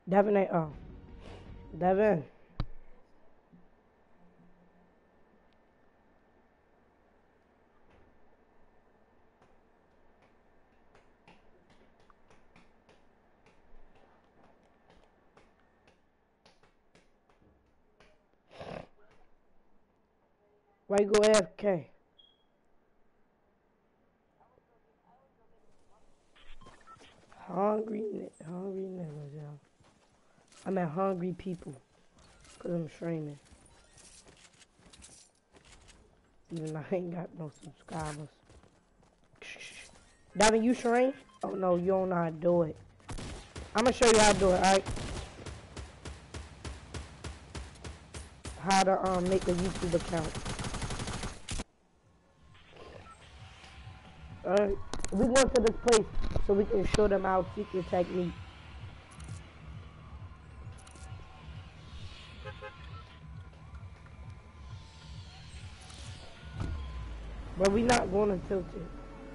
Devin ain't, oh. Devin. Why you go AFK? Hungry niggas, yo. I mean hungry people. Cause I'm streaming. Even though I ain't got no subscribers. Devin, you stream? Oh no, you don't know how to do it. I'm gonna show you how to do it, alright? How to make a YouTube account. Alright. We going to this place so we can show them our secret technique. But we not going to tilt it.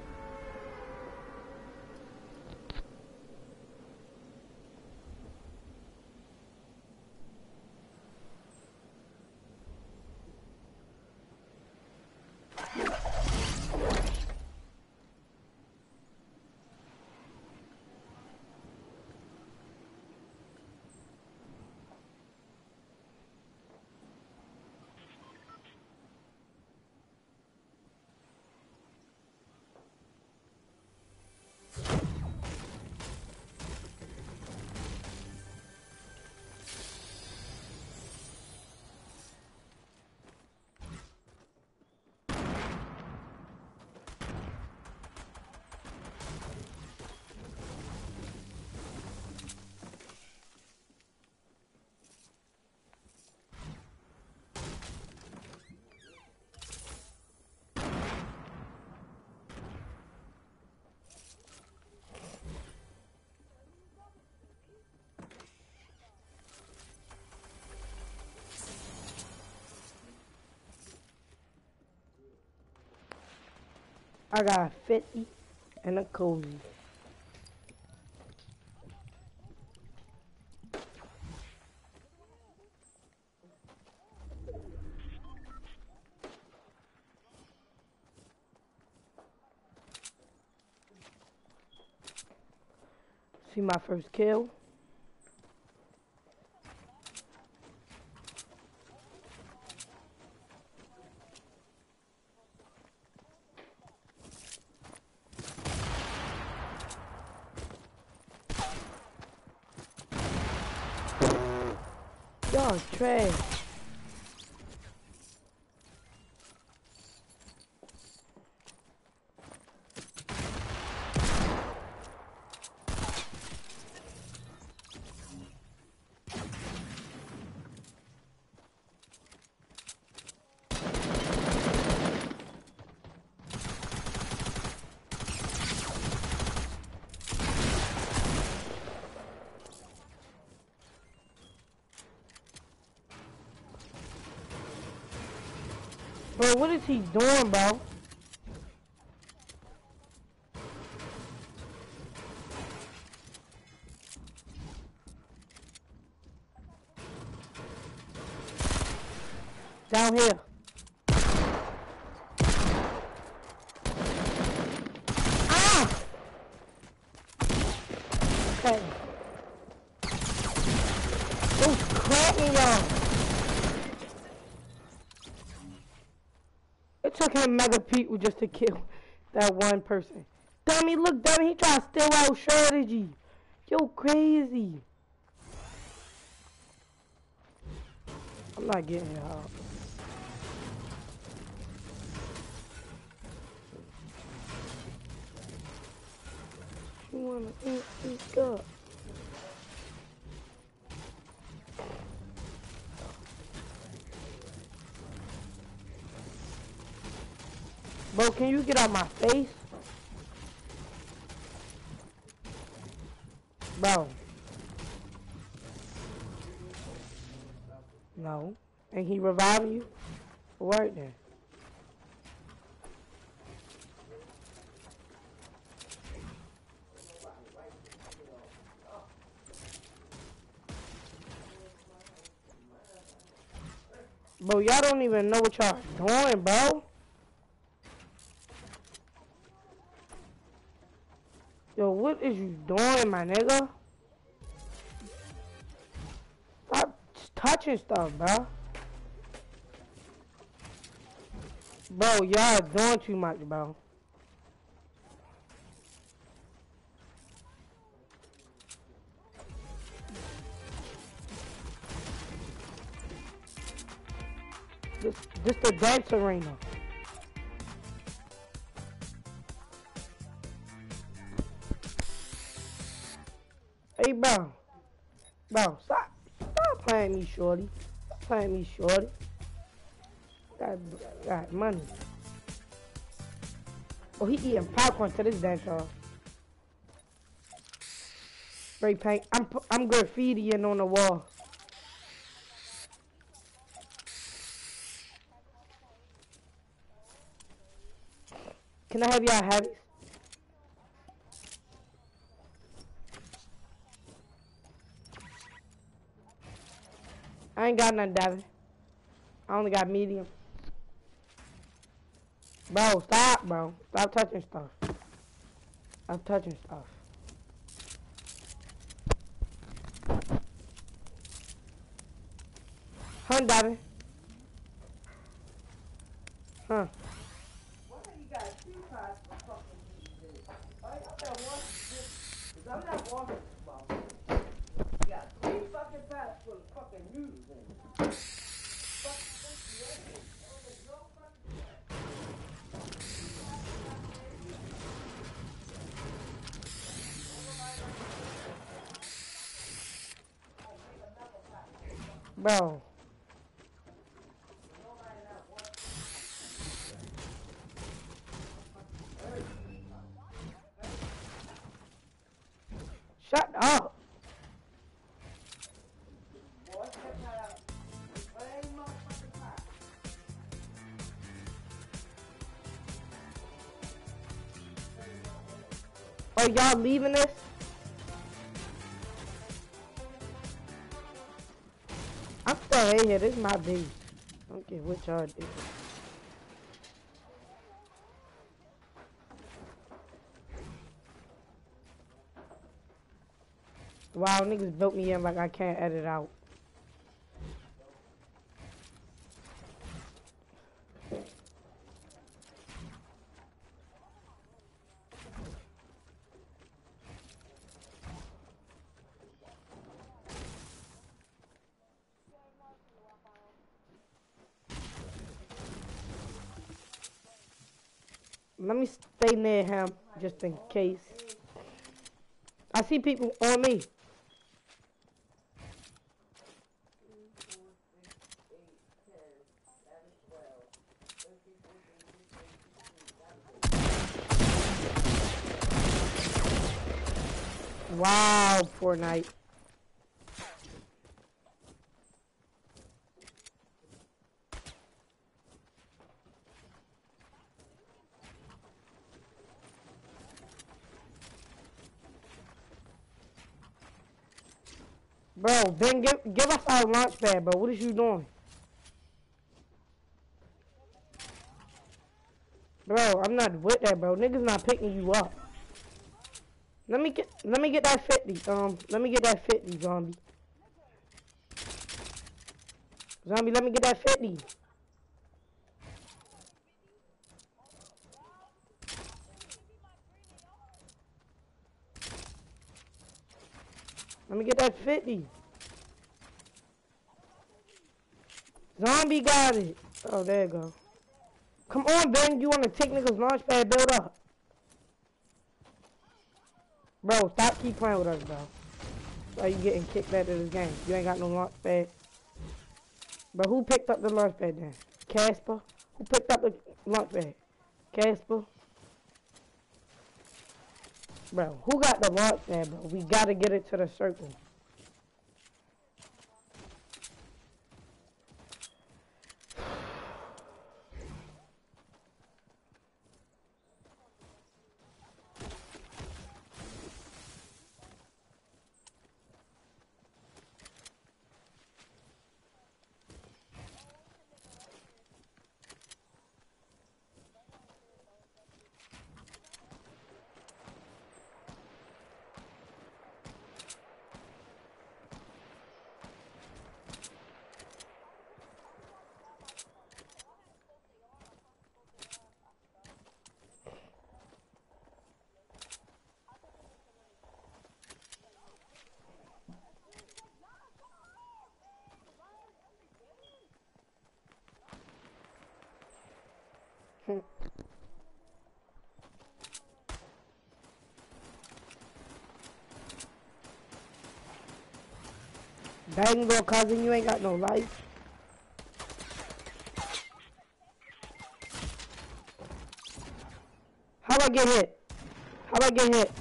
I got 50 and a cozy. See my first kill. Y'all trash. Bro, what is he doing, bro? Down here. Ah! Okay. Don't crap me, y'all. It took him mega people just to kill that one person. Dummy, look, dummy, he tried to steal our strategy. Yo, crazy. I'm not getting out. You wanna eat up? Bro, can you get out my face? Bro. No. And he reviving you? Right then. Bro, y'all don't even know what y'all doing, bro. Yo, what is you doing, my nigga? Stop touching stuff, bro. Bro, y'all doing too much, bro. This the dance arena. Hey, bro. Bro, stop playing me, shorty. Stop playing me, shorty. Got money. Oh, he eating popcorn to this dance hall. Spray paint. I'm graffitiing on the wall. Can I have y'all heavies? I ain't got nothing, Devin. I only got medium. Bro, stop, bro. Stop touching stuff. Stop touching stuff. Huh, Devin? Huh? Why you got two pots of fucking music? I got one. Cause I'm not walking this motherfucker. You got three fucking pots full of fucking noodles in it. Bro. Shut up. Boy, check that out. Same motherfucking pot. Oh, y'all leaving this? I'm still in here. This is my base. I don't care what y'all do. Wow, niggas built me in like I can't edit out. Let me stay near him just in case. I see people on me. Wow, Fortnite. Bro, Ben, give us our launch pad, bro. What is you doing? Bro, I'm not with that, bro. Niggas not picking you up. Let me get that 50. Let me get that 50, zombie. Zombie, let me get that 50. Let me get that 50. Zombie got it. Oh, there you go. Come on, Ben. You want to take niggas launch pad build up? Bro, stop keep playing with us, bro. Why you getting kicked out of this game? You ain't got no launch pad. But who picked up the launch pad then? Casper? Who picked up the launch pad? Casper? Bro, who got the launch pad, bro? We gotta get it to the circle. Dang, little cousin, you ain't got no life. How I get hit? How I get hit?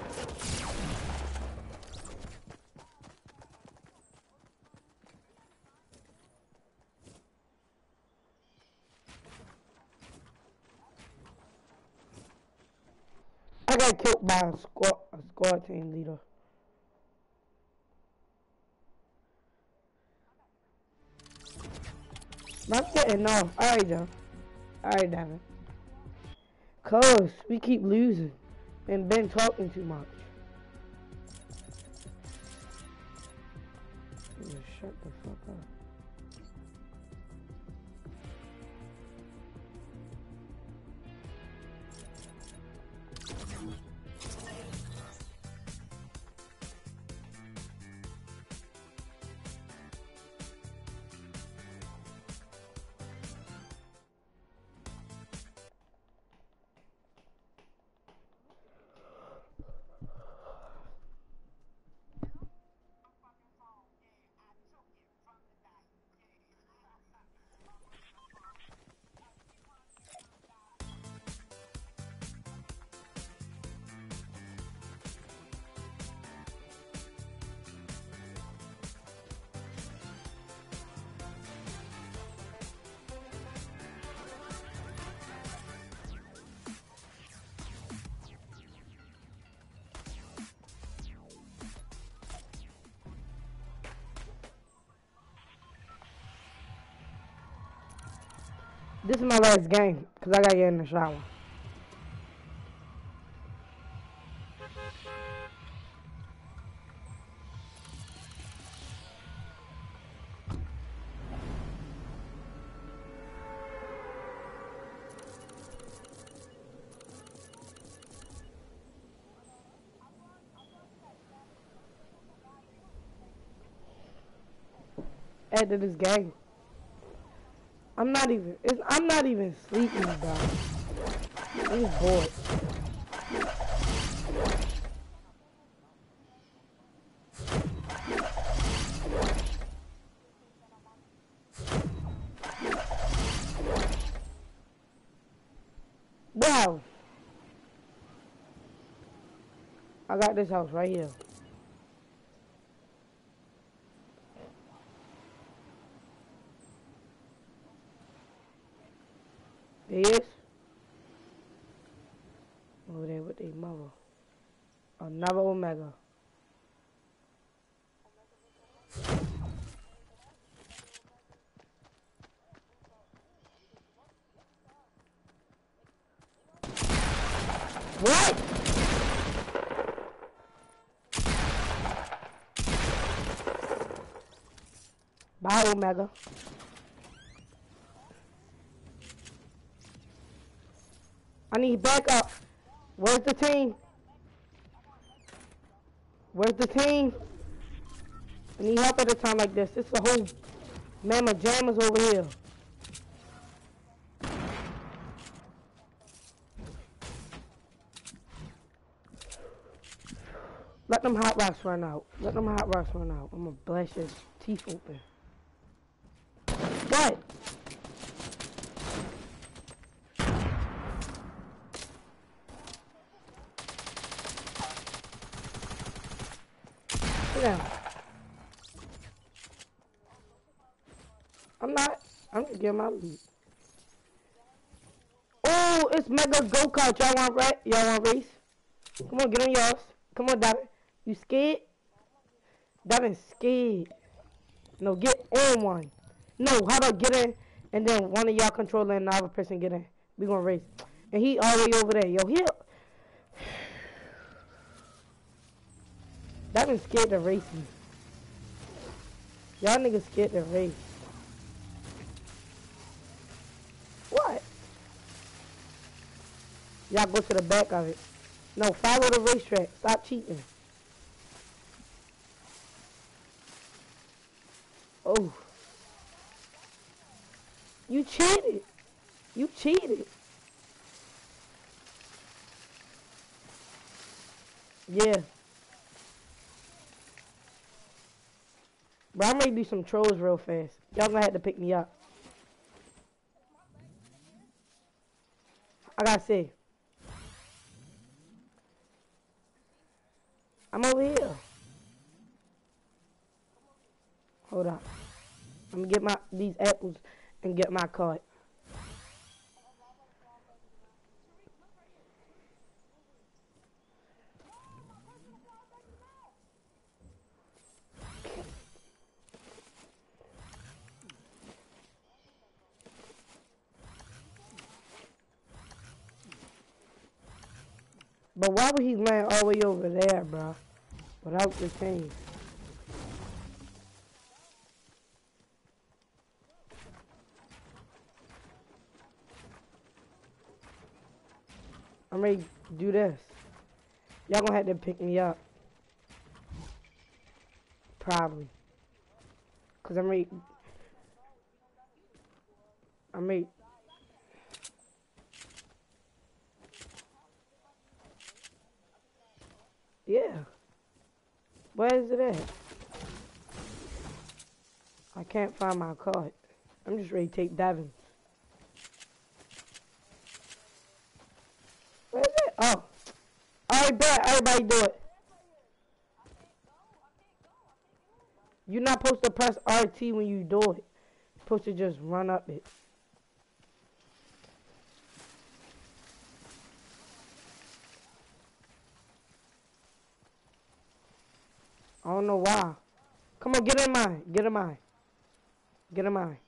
I got killed by a squad team leader. I'm getting off. Alright, John. Alright, Devin. Cause we keep losing and been talking too much. Shut the fuck up. This is my last game, because I got to get in the shower. After this game. I'm not even sleeping, bro. I'm just bored. Wow. I got this house right here. There he is. Over there with their mother. Another Omega. What? Bye, Omega. I need backup. Where's the team? Where's the team? I need help at a time like this. It's a whole mamma jammas over here. Let them hot rocks run out. Let them hot rocks run out. I'm gonna blast your teeth open. What? Sit down. I'm just getting my loot. Oh, it's Mega Go-Kart. Y'all want race? Come on, get on yours. Come on, Devin. You scared? Devin's scared. No, get on one. No, how about get in and then one of y'all control and the other person get in. We gonna race. And he already over there. Yo, he Devin's scared to race me. Y'all niggas scared to race. What? Y'all go to the back of it. No, follow the racetrack. Stop cheating. Oh. You cheated. You cheated. Yeah. But I'm ready to do some trolls real fast. Y'all gonna have to pick me up. I gotta see. I'm over here. Hold up. I'm gonna get these apples and get my card. But why would he land all the way over there, bro? Without the team. I'm ready to do this. Y'all gonna have to pick me up. Probably. Cause I'm ready. Yeah. Where is it at? I can't find my card. I'm just ready to take Devin. Where is it? Oh. Alright, bet. Everybody do it. You're not supposed to press RT when you do it. You're supposed to just run up it. I don't know why. Come on, get in mine. Get in mine. Get in mine.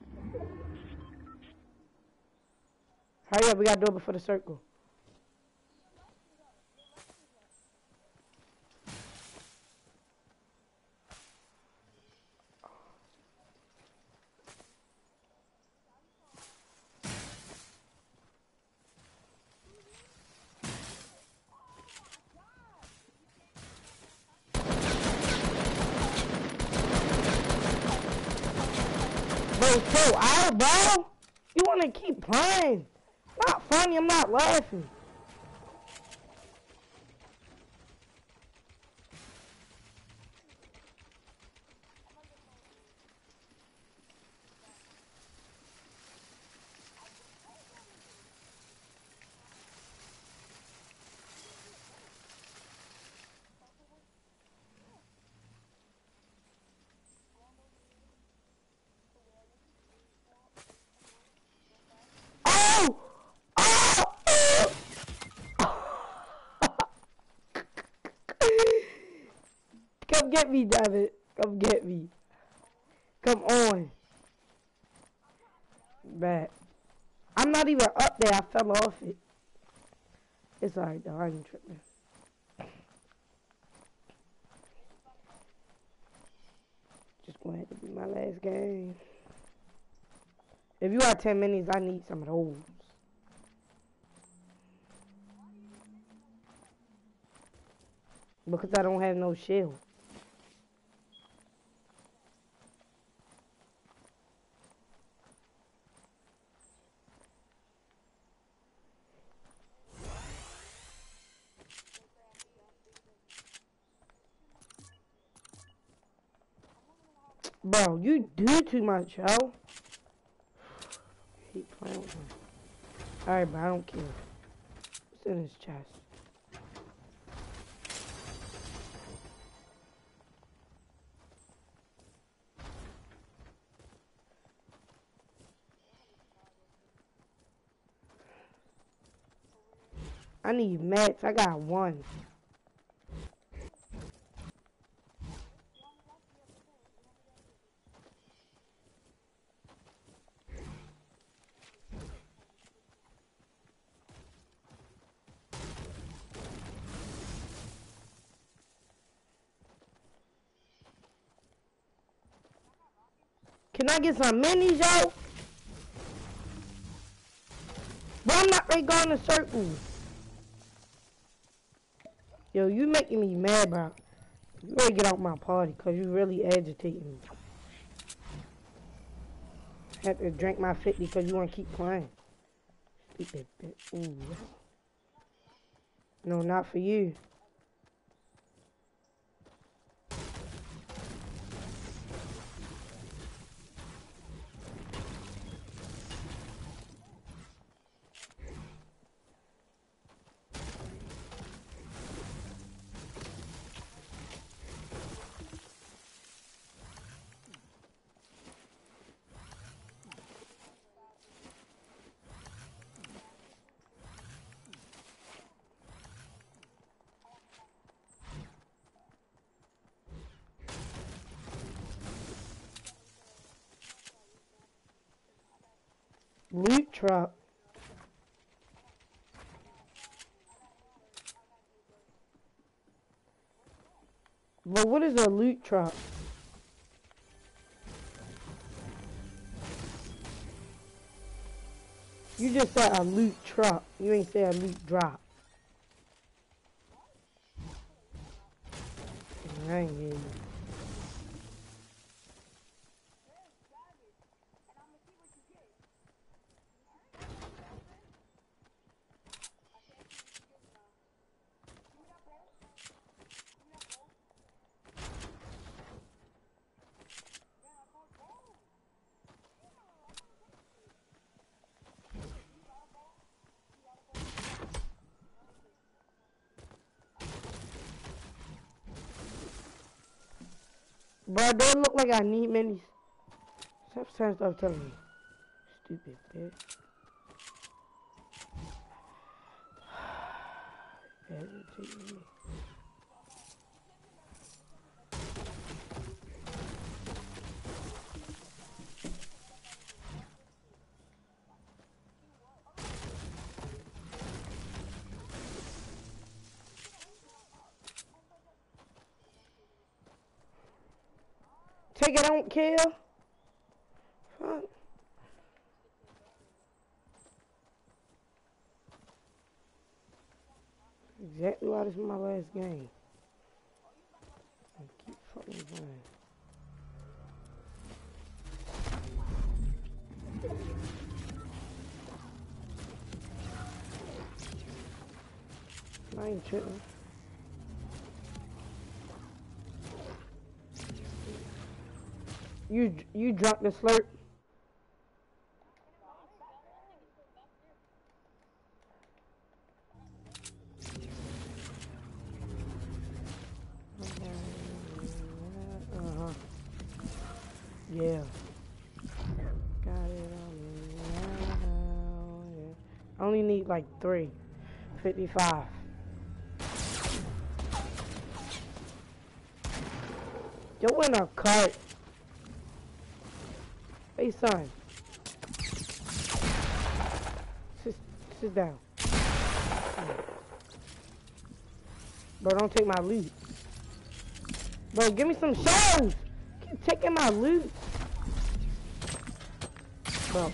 Hurry up, we gotta do it before the circle. Bro, chill out, bro. You wanna keep playing. Not funny, I'm not laughing. Oh! Oh! Come get me, David. Come get me. Come on. Back. I'm not even up there. I fell off it. It's alright though. I ain't tripping. Just going to have to be my last game. If you got 10 minutes, I need some of those. Because I don't have no shield. Bro, you do too much, yo. Keep playing with him. Alright, but I don't care. What's in his chest? I need mats. I got one. Can I get some minis, yo? But I'm not ready to go in a circle. Yo, you making me mad, bro. You ready to get out my party, because you really agitating me. I have to drink my 50 because you want to keep playing. Stupid bitch. Ooh. No, not for you. Loot truck. But what is a loot truck? You just said a loot truck. You ain't say a loot drop. I ain't hear you. Bro, don't look like I need minis. Stop saying stuff telling me. Stupid bitch. Take it, don't kill. Fuck. Exactly why this is my last game. I keep fucking playing. I ain't tripping. You dropped the slurp. Yeah. Got it on me now. Yeah. I only need like 3. 55. Yo in a cart. Hey son. Sit down. Bro, don't take my loot. Bro, give me some shells. Keep taking my loot. Bro.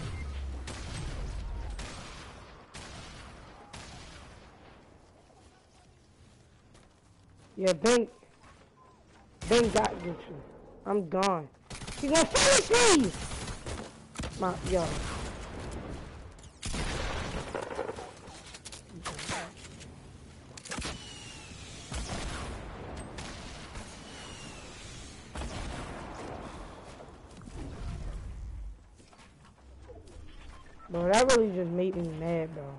Yeah, Ben got you. I'm gone. He's gonna finish me! Yo. Bro, that really just made me mad, bro.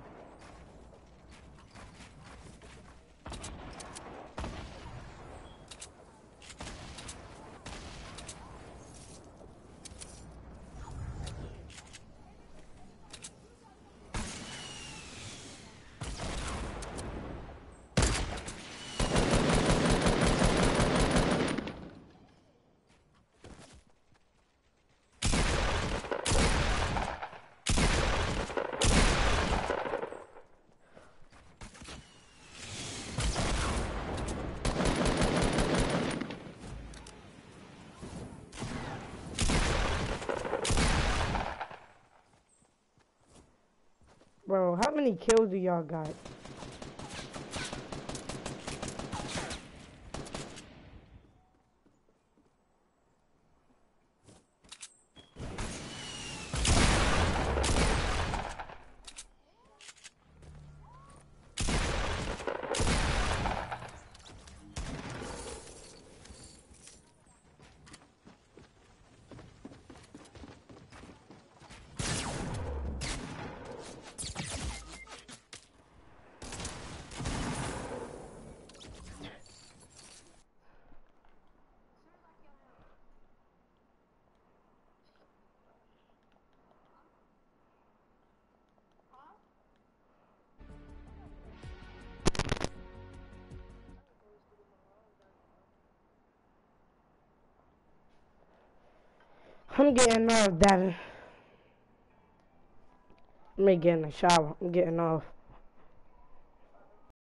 Bro, how many kills do y'all got? I'm getting nerfed, Devin. Let me get in the shower. I'm getting off.